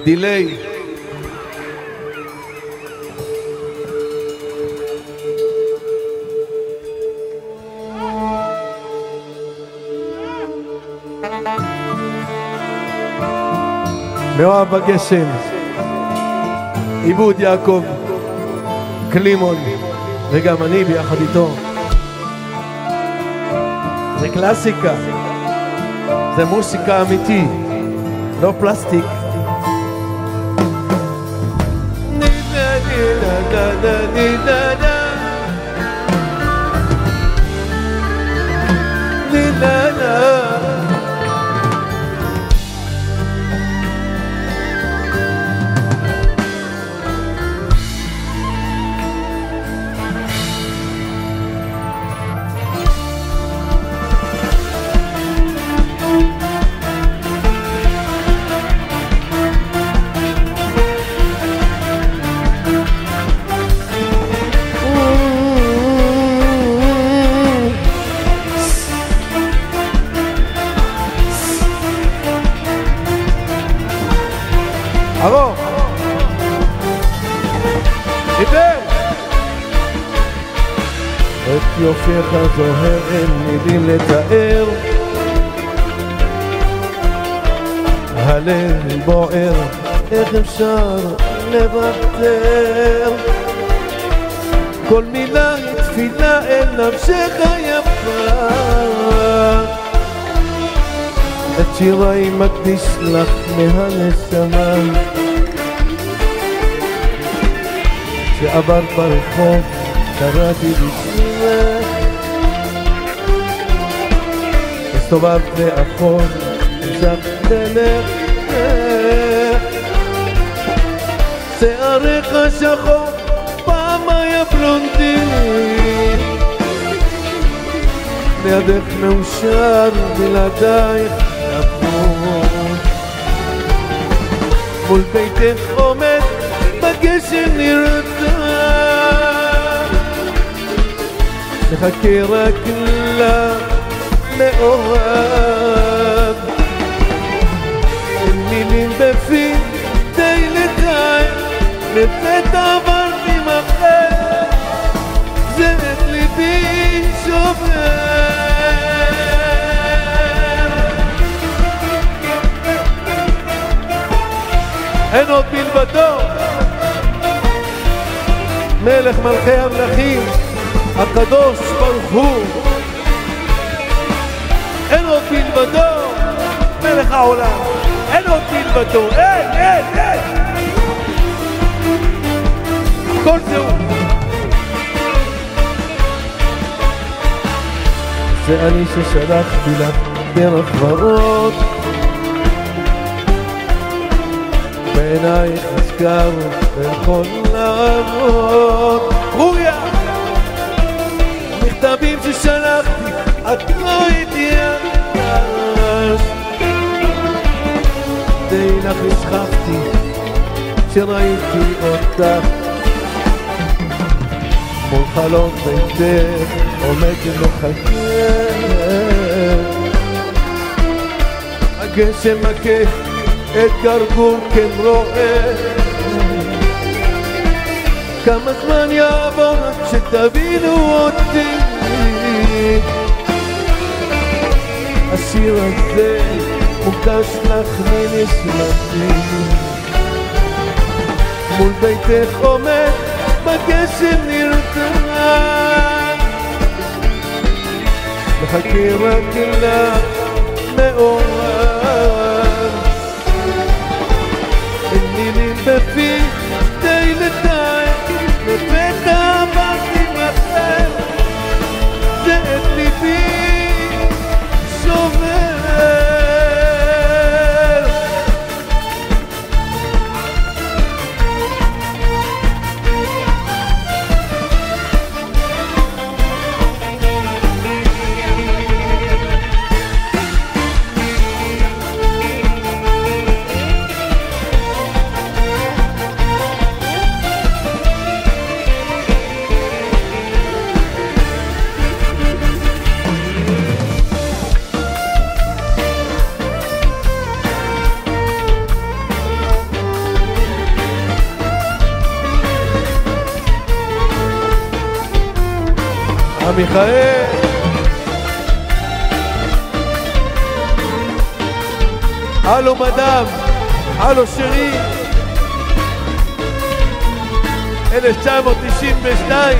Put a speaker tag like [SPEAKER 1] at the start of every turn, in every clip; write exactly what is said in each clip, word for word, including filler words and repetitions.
[SPEAKER 1] דיליי. מאוהב בגשם, עיבוד יעקב קלימון, וגם אני ביחד איתו. זה קלאסיקה, זה מוסיקה אמיתי, לא פלסטיק. ארוך דיבר את יופייך זוהר, אין מילים לתאר, הלב בוער, איך אפשר לוותר? כל מילה היא תפילה אל נפשך יפה, את שיריי מקדיש לך מהנשמה, שעברת ברחוב קראתי בשמך, הסתובבת לאחור המשכת ללך, שעריך שחור פעם היה בלונדי, לידך מאושר בלעדייך נפות, מול ביתך עומד בגשם נרדם, מחכה רק לך מאוהב, אין מילים בפי די לתאר, לפתע עברתי מחר, זה את ליבי שובר. אין עוד מלבדו, מלך מלכי המלכים, הקדוש ברוך הוא. אין עוד מלבדו, מלך העולם. אין עוד מלבדו, אין, אין, אין. כל זהו. זה אני ששלחתי לך דרך ורוד, בעינייך נזכר ויכול לעבוד. רוריה, מכתבים ששלחתי את לא התייחסת, די לך נשכחתי כשראיתי אותך מול חלום ביתך עומד ומחכה, הגשם מכה את גרגור כן רואה, כמה זמן יעבור עד שתבינו אותי, השיר הזה מוקדש לך מנשמתי, מול ביתך עומד בגשם נרדם, מחכה רק לך מאוהב, אין מילים בפי די לתאר, לפתע עברתי מחר, זה את ליבי שובר. עמיכאל הלו מדם, הלו שרי אלף תשע מאות תשעים ושתיים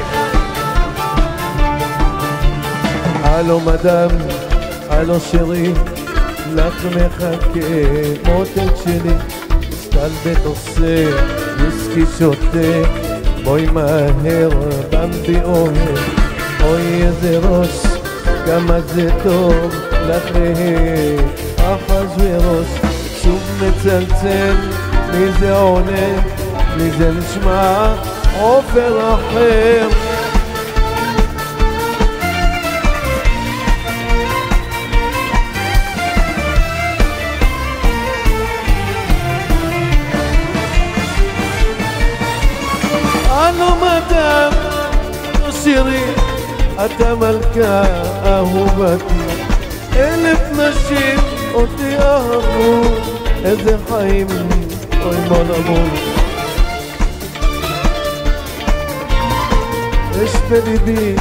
[SPEAKER 1] הלו מדם, הלו שרי לך מחכה מותק שלי סטלבט עושה, ויסקי שותה בואי מהר, במבי אוהב אוי איזה ראש, כמה זה טוב לך אחז וראש שוב מצלצל, מי זה עונה, מי זה נשמע עופר אחר הלו מדם, לא שירי, אתה מלכה אהובתי אלף נשים אותי אהבו איזה חיים, אוי מלמון יש בליבי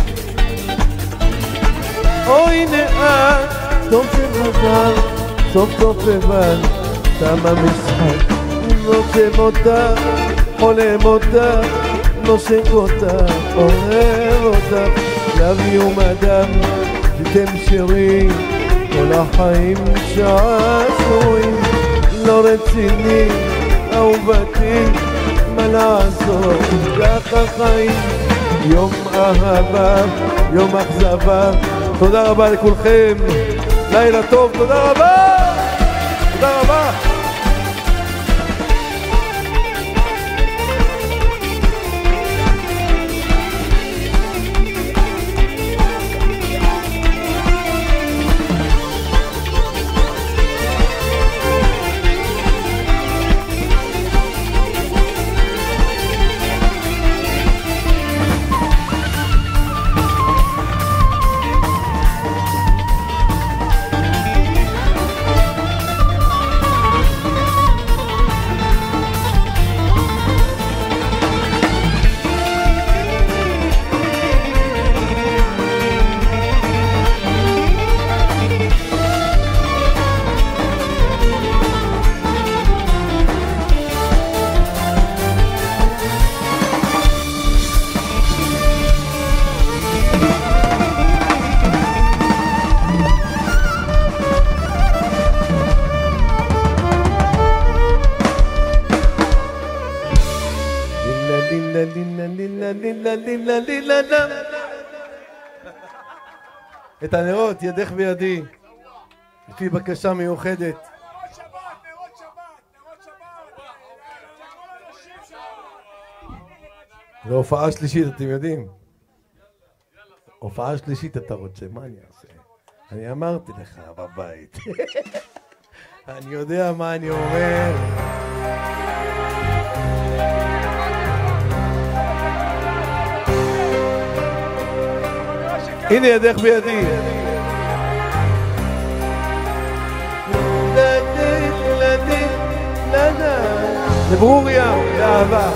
[SPEAKER 1] אוי נאה טוב שחזר סוף סוף לבן תם המשחק נושם אותה חולם אותה נושק אותה אוהב אותה לב יום אדם תתם שירי כל החיים שעשויים לא רציני אהובתי מה לעשות ככה חיים יום אהבה יום אכזבה תודה רבה לכולכם לילה טוב תודה רבה תודה רבה את הנרות ידך בידי לפי בקשה מיוחדת
[SPEAKER 2] נרות שבת, נרות שבת, נרות שבת.
[SPEAKER 1] זו הופעה שלישית, אתם יודעים? הופעה שלישית אתה רוצה, מה אני אעשה? אני אמרתי לך בבית אני יודע מה אני אומר הנה ידך בידי זה ברוריה, לאהבה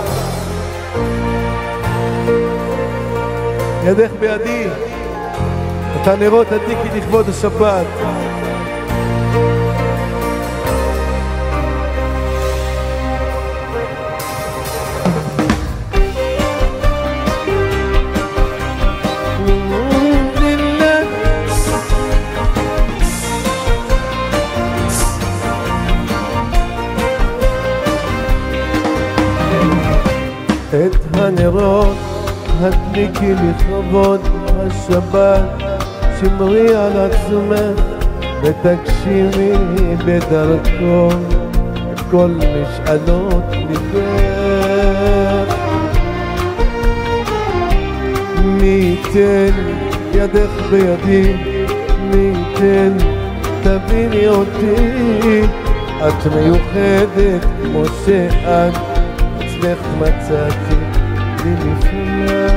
[SPEAKER 1] ידך בידי את הנרות הדיקי לכבוד השבת את הנרות הדליקי לכבוד השבת שמרי על עצמך ותגשימי בדרכו את כל משאלות ליבך מי ייתן ידך בידי מי ייתן תביני אותי את מיוחדת כמו שאת אצלך מצאתי לי נפלא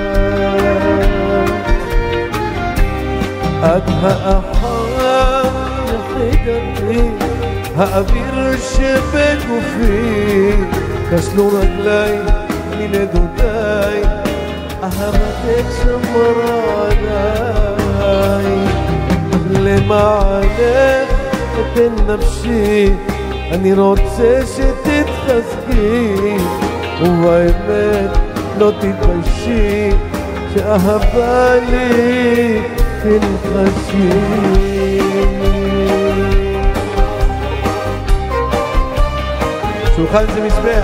[SPEAKER 1] את האחר יחידתי האוויר שבגופי כשלו רגליי מנדודיי אהבתך שמרה עליי, למענך אתן נפשי, אני רוצה שתתחזקי, ובאמת לא תתביישי, שאהבה לי תנחשי. שולחן זה מזבח.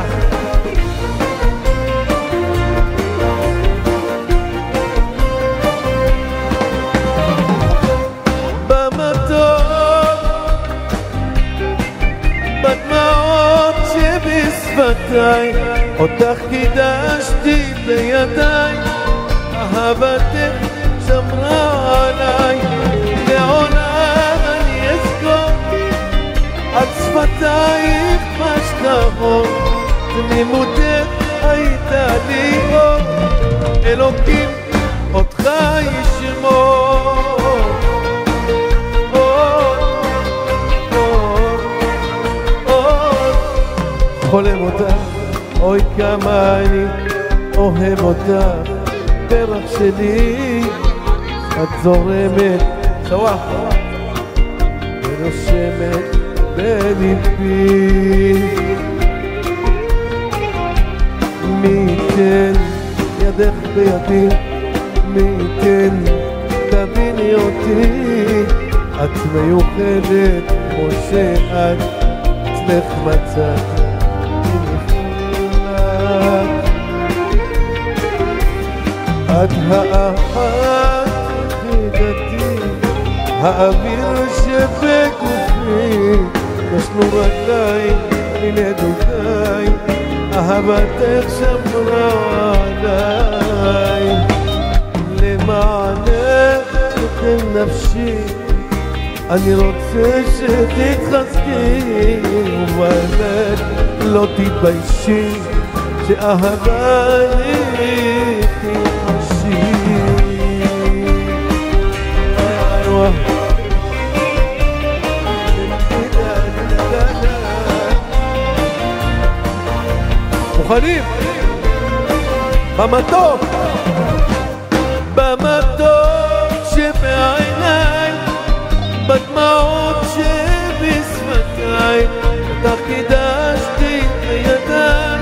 [SPEAKER 1] במטות, בדמעות שבשפתיי, אותך קידשתי בידיי, אהבתך שמרה עליי, לעולם אני אזכור, על שפתייך משכבות, תמימותך הייתה לי אור, אלוקים אותך ישמור. חולם אותך, אוי כמה אני אוהב אותך, פרח שלי, את זורמת, סוואח, ונושמת בליבי. מי ייתן ידך בידי, מי ייתן תביני אותי, את מיוחדת כמו שאת, אצלך מצאתי את האחת יחידתי, האוויר שבגופי, נשנו רגליי מנדודיי, אהבתך שמרה עליי, למענך אתן נפשי, אני רוצה שתתחזקי, ובאמת לא תתביישי, שאהבה לי תנחשי. מוכנים? במתוק, במתוק שבעיניי, בדמעות שבשפתיי, אותך קידשתי בידיי,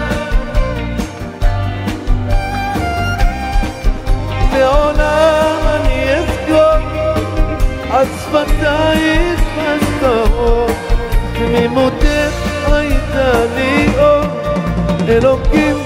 [SPEAKER 1] לעולם אני אזכור, על שפתייך משכבות, תמימותך הייתה לי אור, אלוקים